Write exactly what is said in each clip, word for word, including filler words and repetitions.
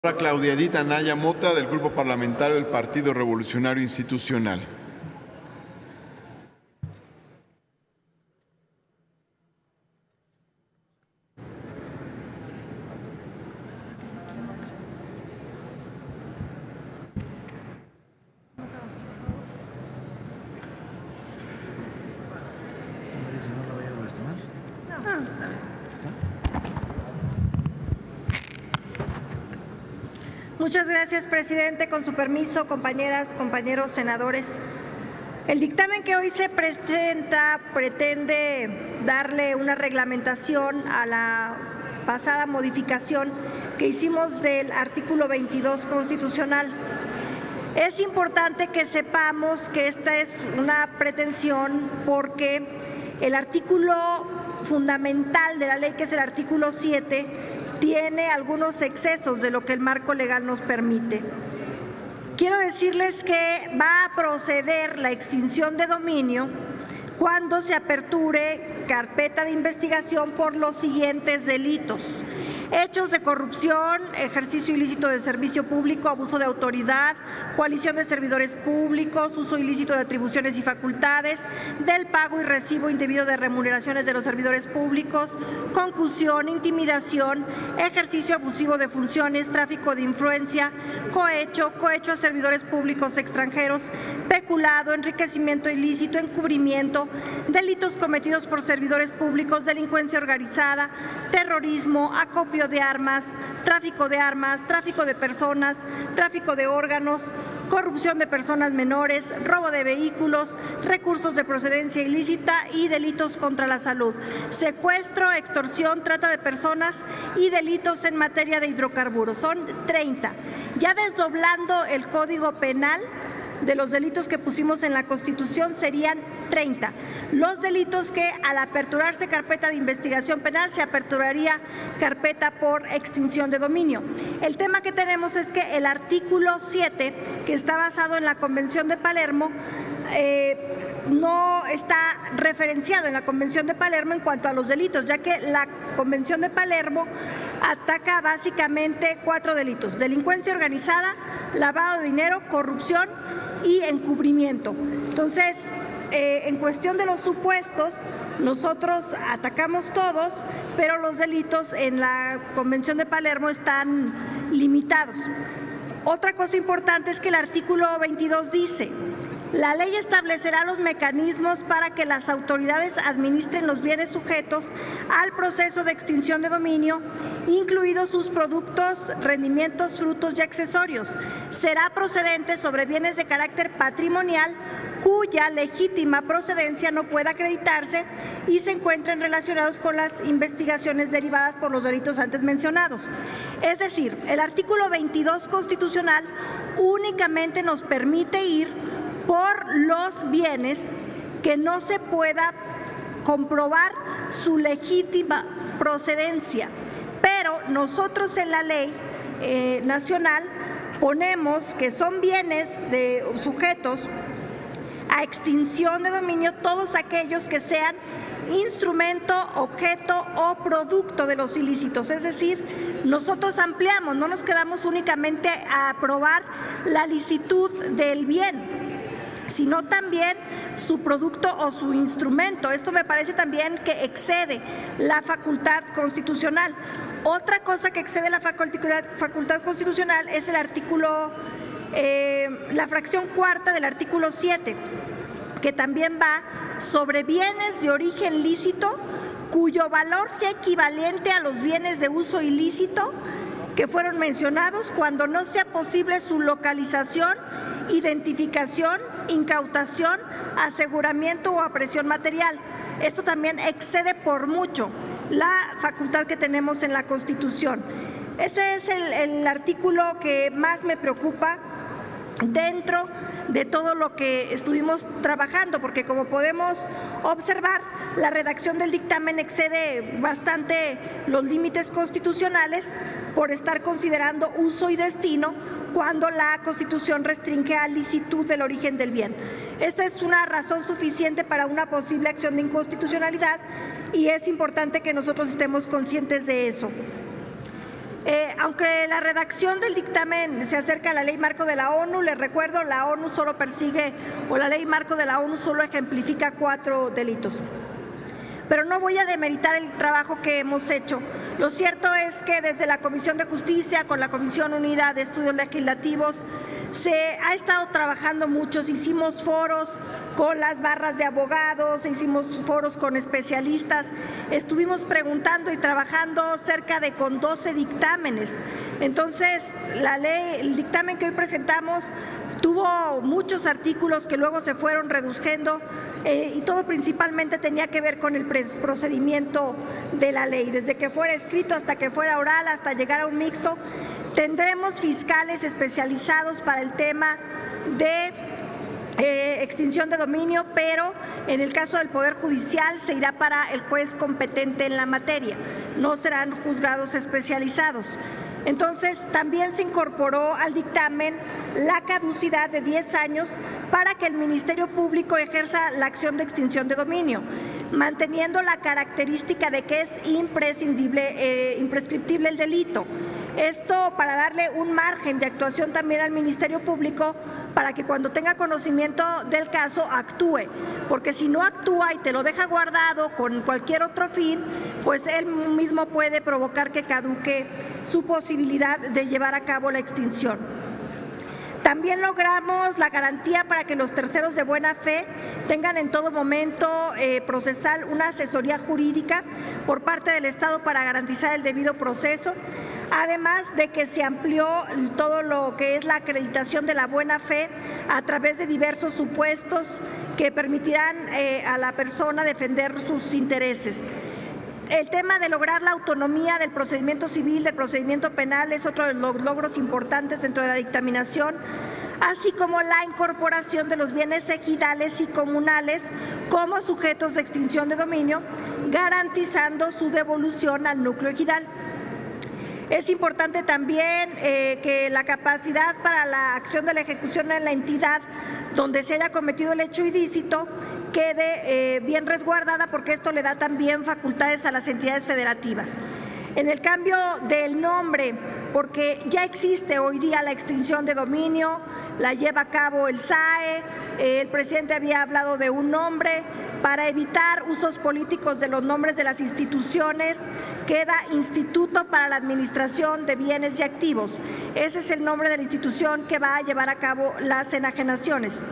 Claudia Edith Anaya Mota, del Grupo Parlamentario del Partido Revolucionario Institucional. Muchas gracias, presidente. Con su permiso, compañeras, compañeros senadores. El dictamen que hoy se presenta pretende darle una reglamentación a la pasada modificación que hicimos del artículo veintidós constitucional. Es importante que sepamos que esta es una pretensión porque el artículo fundamental de la ley, que es el artículo siete, tiene algunos excesos de lo que el marco legal nos permite. Quiero decirles que va a proceder la extinción de dominio cuando se aperture carpeta de investigación por los siguientes delitos: hechos de corrupción, ejercicio ilícito de servicio público, abuso de autoridad, coalición de servidores públicos, uso ilícito de atribuciones y facultades, del pago y recibo indebido de remuneraciones de los servidores públicos, concusión, intimidación, ejercicio abusivo de funciones, tráfico de influencia, cohecho, cohecho a servidores públicos extranjeros, peculado, enriquecimiento ilícito, encubrimiento, delitos cometidos por servidores públicos, delincuencia organizada, terrorismo, acopio de armas, tráfico de armas, tráfico de personas, tráfico de órganos, corrupción de personas menores, robo de vehículos, recursos de procedencia ilícita y delitos contra la salud, secuestro, extorsión, trata de personas y delitos en materia de hidrocarburos. Son treinta. Ya desdoblando el Código Penal, de los delitos que pusimos en la Constitución serían treinta. Los delitos que al aperturarse carpeta de investigación penal se aperturaría carpeta por extinción de dominio. El tema que tenemos es que el artículo siete, que está basado en la Convención de Palermo, eh, no está referenciado en la Convención de Palermo en cuanto a los delitos, ya que la Convención de Palermo ataca básicamente cuatro delitos: delincuencia organizada, lavado de dinero, corrupción y encubrimiento. Entonces, eh, en cuestión de los supuestos, nosotros atacamos todos, pero los delitos en la Convención de Palermo están limitados. Otra cosa importante es que el artículo veintidós dice: la ley establecerá los mecanismos para que las autoridades administren los bienes sujetos al proceso de extinción de dominio, incluidos sus productos, rendimientos, frutos y accesorios. Será procedente sobre bienes de carácter patrimonial cuya legítima procedencia no pueda acreditarse y se encuentren relacionados con las investigaciones derivadas por los delitos antes mencionados. Es decir, el artículo veintidós constitucional únicamente nos permite ir por los bienes que no se pueda comprobar su legítima procedencia, pero nosotros en la ley eh, nacional ponemos que son bienes de sujetos a extinción de dominio todos aquellos que sean instrumento, objeto o producto de los ilícitos. Es decir, nosotros ampliamos, no nos quedamos únicamente a probar la licitud del bien, sino también su producto o su instrumento. Esto me parece también que excede la facultad constitucional. Otra cosa que excede la facultad, facultad constitucional es el artículo, eh, la fracción cuarta del artículo siete, que también va sobre bienes de origen lícito cuyo valor sea equivalente a los bienes de uso ilícito que fueron mencionados cuando no sea posible su localización, identificación, incautación, aseguramiento o aprehensión material. Esto también excede por mucho la facultad que tenemos en la Constitución. Ese es el, el artículo que más me preocupa dentro de todo lo que estuvimos trabajando, porque como podemos observar, la redacción del dictamen excede bastante los límites constitucionales por estar considerando uso y destino cuando la Constitución restringe a licitud del origen del bien. Esta es una razón suficiente para una posible acción de inconstitucionalidad y es importante que nosotros estemos conscientes de eso. Eh, aunque la redacción del dictamen se acerca a la ley marco de la ONU, les recuerdo, la ONU solo persigue, o la ley marco de la ONU solo ejemplifica cuatro delitos. Pero no voy a demeritar el trabajo que hemos hecho. Lo cierto es que desde la Comisión de Justicia, con la Comisión Unida de Estudios Legislativos, se ha estado trabajando muchos, hicimos foros con las barras de abogados, hicimos foros con especialistas, estuvimos preguntando y trabajando cerca de con doce dictámenes. Entonces, la ley, el dictamen que hoy presentamos tuvo muchos artículos que luego se fueron reduciendo eh, y todo principalmente tenía que ver con el procedimiento de la ley, desde que fuera escrito hasta que fuera oral, hasta llegar a un mixto. Tendremos fiscales especializados para el tema de eh, extinción de dominio, pero en el caso del Poder Judicial se irá para el juez competente en la materia, no serán juzgados especializados. Entonces, también se incorporó al dictamen la caducidad de diez años para que el Ministerio Público ejerza la acción de extinción de dominio, manteniendo la característica de que es imprescindible, eh, imprescriptible el delito. Esto para darle un margen de actuación también al Ministerio Público para que cuando tenga conocimiento del caso actúe, porque si no actúa y te lo deja guardado con cualquier otro fin, pues él mismo puede provocar que caduque su posibilidad de llevar a cabo la extinción. También logramos la garantía para que los terceros de buena fe tengan en todo momento eh, procesal una asesoría jurídica por parte del Estado para garantizar el debido proceso, además de que se amplió todo lo que es la acreditación de la buena fe a través de diversos supuestos que permitirán eh, a la persona defender sus intereses. El tema de lograr la autonomía del procedimiento civil, del procedimiento penal, es otro de los logros importantes dentro de la dictaminación, así como la incorporación de los bienes ejidales y comunales como sujetos de extinción de dominio, garantizando su devolución al núcleo ejidal. Es importante también eh, que la capacidad para la acción de la ejecución en la entidad donde se haya cometido el hecho ilícito quede eh, bien resguardada, porque esto le da también facultades a las entidades federativas. En el cambio del nombre, porque ya existe hoy día la extinción de dominio, la lleva a cabo el S A E, eh, el presidente había hablado de un nombre. Para evitar usos políticos de los nombres de las instituciones, queda Instituto para la Administración de Bienes y Activos. Ese es el nombre de la institución que va a llevar a cabo las enajenaciones.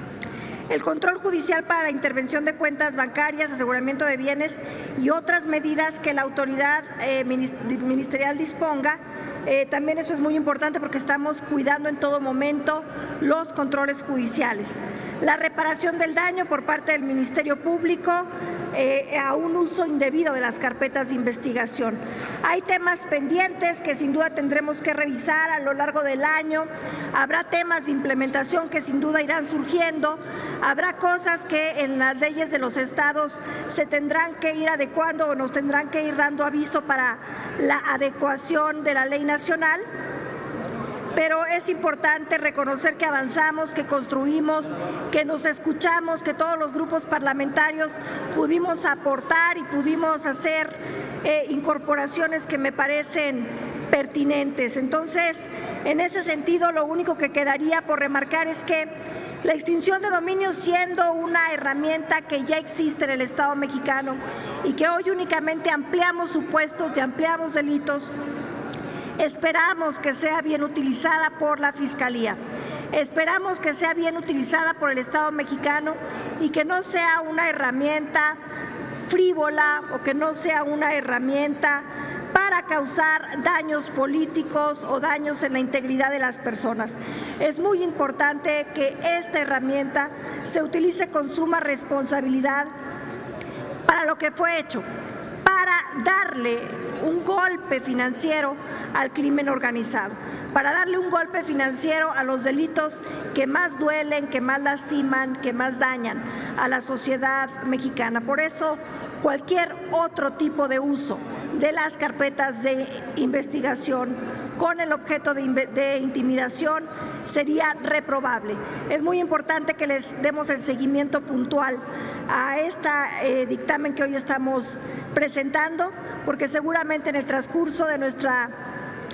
El control judicial para la intervención de cuentas bancarias, aseguramiento de bienes y otras medidas que la autoridad eh, ministerial disponga. Eh, también eso es muy importante porque estamos cuidando en todo momento los controles judiciales. La reparación del daño por parte del Ministerio Público eh, a un uso indebido de las carpetas de investigación. Hay temas pendientes que sin duda tendremos que revisar a lo largo del año. Habrá temas de implementación que sin duda irán surgiendo. Habrá cosas que en las leyes de los estados se tendrán que ir adecuando o nos tendrán que ir dando aviso para la adecuación de la ley nacional. Pero es importante reconocer que avanzamos, que construimos, que nos escuchamos, que todos los grupos parlamentarios pudimos aportar y pudimos hacer eh, incorporaciones que me parecen pertinentes. Entonces, en ese sentido, lo único que quedaría por remarcar es que la extinción de dominio, siendo una herramienta que ya existe en el Estado mexicano y que hoy únicamente ampliamos supuestos y ampliamos delitos, esperamos que sea bien utilizada por la Fiscalía. Esperamos que sea bien utilizada por el Estado mexicano y que no sea una herramienta frívola o que no sea una herramienta para causar daños políticos o daños en la integridad de las personas. Es muy importante que esta herramienta se utilice con suma responsabilidad para lo que fue hecho, para darle un golpe financiero al crimen organizado, para darle un golpe financiero a los delitos que más duelen, que más lastiman, que más dañan a la sociedad mexicana. Por eso, cualquier otro tipo de uso de las carpetas de investigación con el objeto de, de intimidación sería reprobable. Es muy importante que les demos el seguimiento puntual a este eh, dictamen que hoy estamos presentando, porque seguramente en el transcurso de nuestra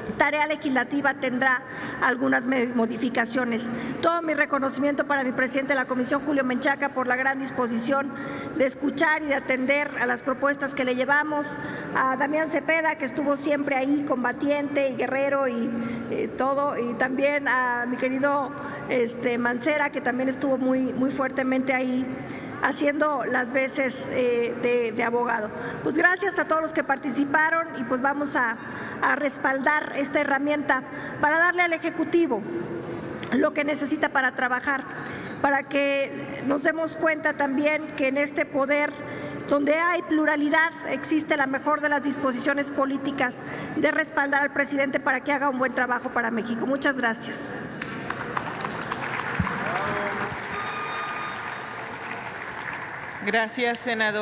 tarea legislativa tendrá algunas modificaciones. Todo mi reconocimiento para mi presidente de la Comisión, Julio Menchaca, por la gran disposición de escuchar y de atender a las propuestas que le llevamos, a Damián Cepeda, que estuvo siempre ahí, combatiente y guerrero y eh, todo, y también a mi querido este, Mancera, que también estuvo muy, muy fuertemente ahí haciendo las veces eh, de, de abogado. Pues gracias a todos los que participaron y pues vamos a, a respaldar esta herramienta para darle al Ejecutivo lo que necesita para trabajar, para que nos demos cuenta también que en este poder donde hay pluralidad existe la mejor de las disposiciones políticas de respaldar al presidente para que haga un buen trabajo para México. Muchas gracias. Gracias, senador.